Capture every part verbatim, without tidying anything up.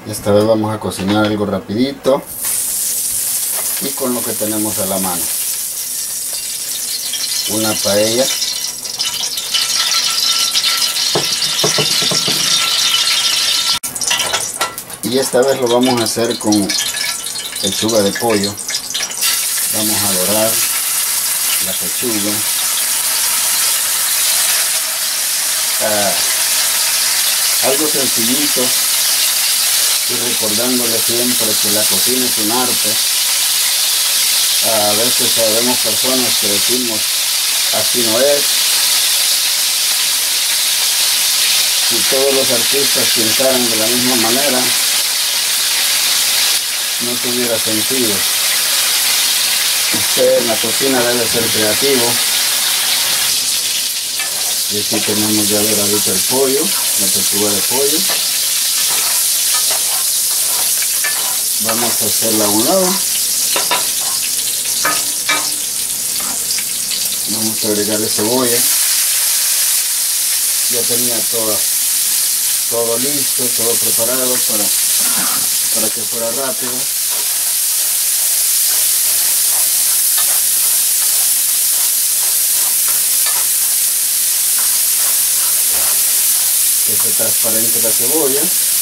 Esta vez vamos a cocinar algo rapidito y con lo que tenemos a la mano. Una paella. Y esta vez lo vamos a hacer con pechuga de pollo. Vamos a dorar la pechuga. Ah, algo sencillito. Y recordándole siempre que la cocina es un arte. A veces sabemos personas que decimos así no es. Si todos los artistas pintaran de la misma manera, no tuviera sentido. Usted en la cocina debe ser creativo. Y aquí tenemos ya doradito el pollo, la pechuga de pollo. Vamos a hacerla a un lado. Vamos a agregarle cebolla. Ya tenía todo, todo listo, todo preparado para, para que fuera rápido. Que se transparente la cebolla.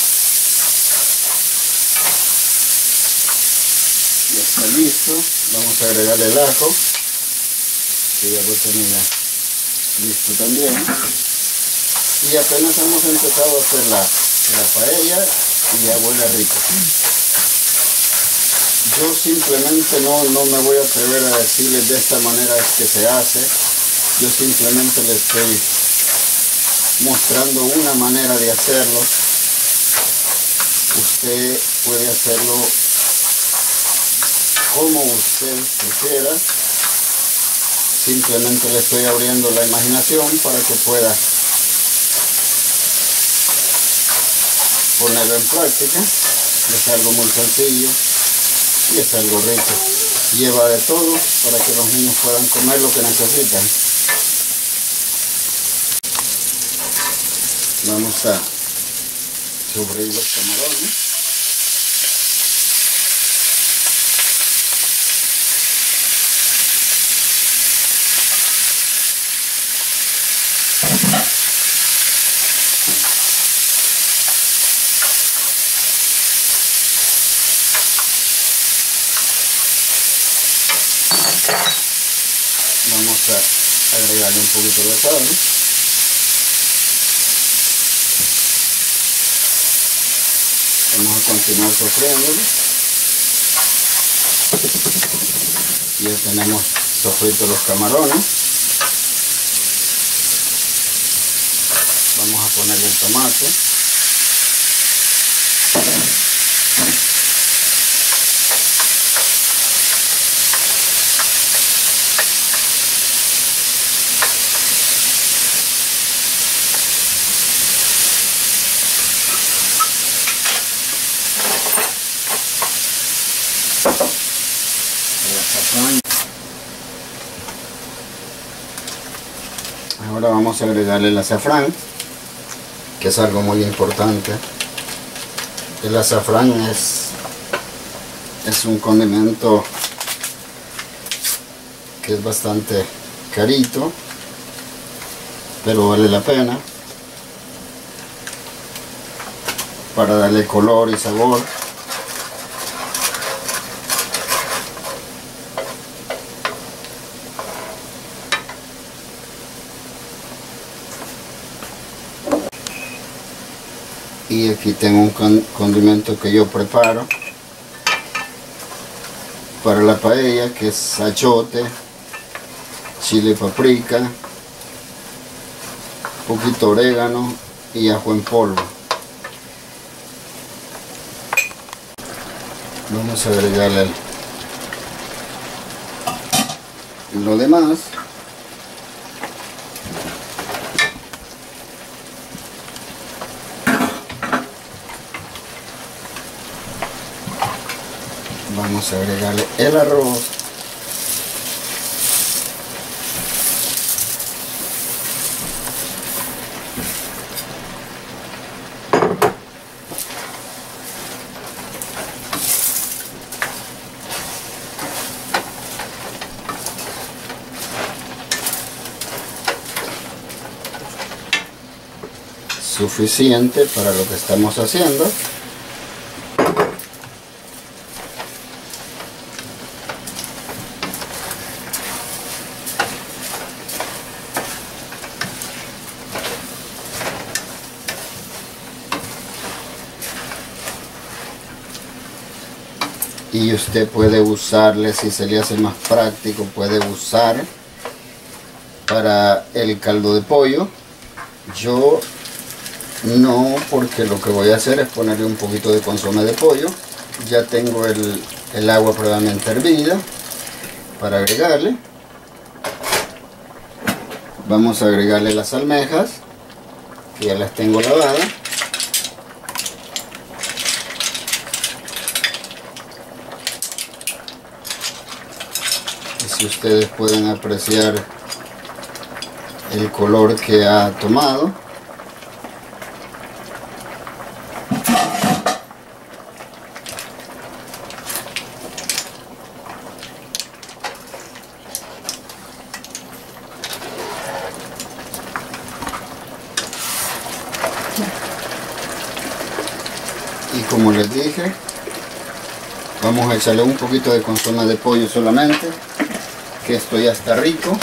Ya está listo. Vamos a agregarle el ajo, que ya lo tenía listo también. Y apenas hemos empezado a hacer la, la paella y ya huele rico. Yo simplemente no, no me voy a atrever a decirles de esta manera es que se hace. Yo simplemente les estoy mostrando una manera de hacerlo. Usted puede hacerlo como usted prefiera. Simplemente le estoy abriendo la imaginación para que pueda ponerlo en práctica. Es algo muy sencillo y es algo rico. Lleva de todo para que los niños puedan comer lo que necesitan. Vamos a sofreír los camarones. Vamos a agregarle un poquito de sal. Vamos a continuar sofriéndolo. Ya tenemos sofritos los camarones. Vamos a ponerle el tomate. Ahora vamos a agregarle el azafrán, que es algo muy importante. El azafrán es, es un condimento que es bastante carito, pero vale la pena para darle color y sabor. Y aquí tengo un condimento que yo preparo para la paella, que es achote, chile paprika, poquito orégano y ajo en polvo. Vamos a agregarle lo demás. Vamos a agregarle el arroz. suficiente para lo que estamos haciendo. Y usted puede usarle, si se le hace más práctico, puede usar para el caldo de pollo. Yo no, porque lo que voy a hacer es ponerle un poquito de consomé de pollo. Ya tengo el, el agua previamente hervida para agregarle. Vamos a agregarle las almejas, que ya las tengo lavadas. Si ustedes pueden apreciar el color que ha tomado. Y como les dije, vamos a echarle un poquito de consomé de pollo solamente, que esto ya está rico.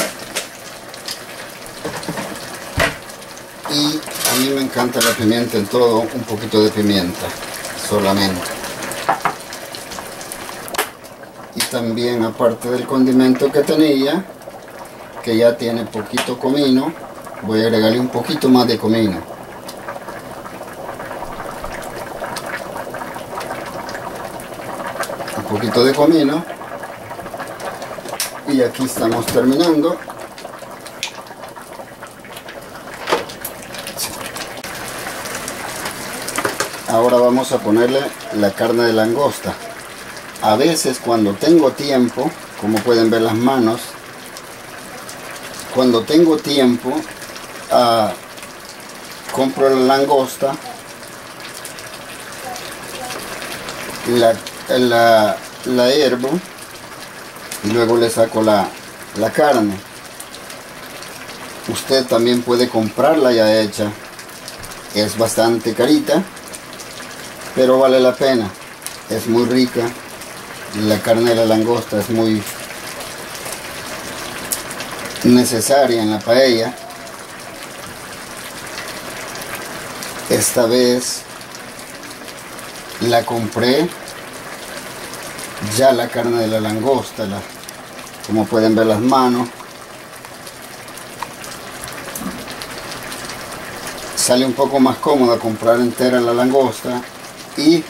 Y a mí me encanta la pimienta en todo, un poquito de pimienta solamente. Y también, aparte del condimento que tenía, que ya tiene poquito comino, voy a agregarle un poquito más de comino. Un poquito de comino. Y aquí estamos terminando. Ahora vamos a ponerle la carne de langosta. A veces, cuando tengo tiempo, como pueden ver las manos, cuando tengo tiempo, uh, compro la langosta, la, la, la hiervo y luego le saco la, la carne. Usted también puede comprarla ya hecha. Es bastante carita, pero vale la pena. Es muy rica. La carne de la langosta es muy necesaria en la paella. Esta vez la compré ya la carne de la langosta, la, como pueden ver las manos. Sale un poco más cómoda comprar entera la langosta y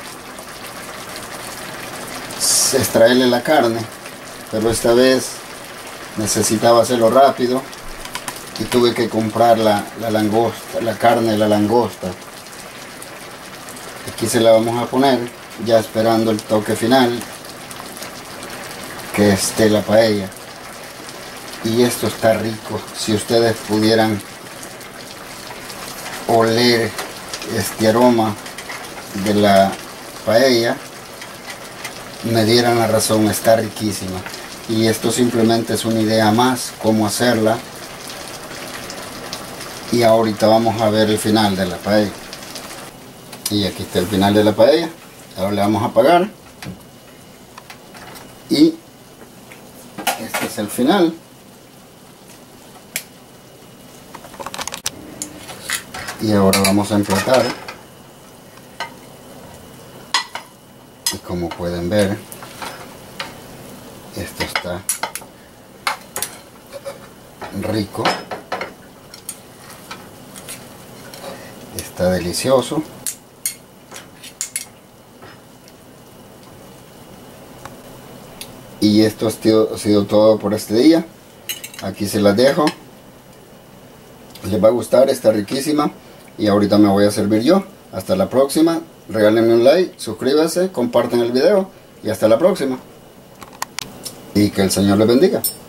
extraerle la carne, pero esta vez necesitaba hacerlo rápido y tuve que comprar la, la langosta, la carne de la langosta. Aquí se la vamos a poner, ya esperando el toque final, que esté la paella. Y esto está rico. Si ustedes pudieran oler este aroma de la paella, me dieran la razón, está riquísima. Y esto simplemente es una idea más cómo hacerla. Y ahorita vamos a ver el final de la paella. Y aquí está el final de la paella. Ahora le vamos a apagar. Y este es el final. Y ahora vamos a emplatar. Y como pueden ver, esto está rico. Está delicioso. Y esto ha sido, ha sido todo por este día. Aquí se las dejo. Les va a gustar, está riquísima. Y ahorita me voy a servir yo. Hasta la próxima. Regálenme un like, suscríbanse, compartan el video. Y hasta la próxima. Y que el Señor les bendiga.